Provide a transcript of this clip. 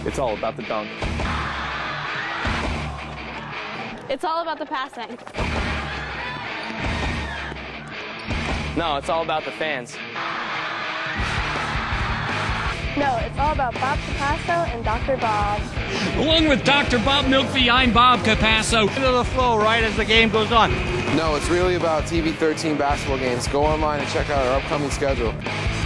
It's all about the dunk. It's all about the passing. No, it's all about the fans. No, it's all about Bob Capasso and Dr. Bob. Along with Dr. Bob Milkby, I'm Bob Capasso. Into the flow right as the game goes on. No, it's really about TV 13 basketball games. Go online and check out our upcoming schedule.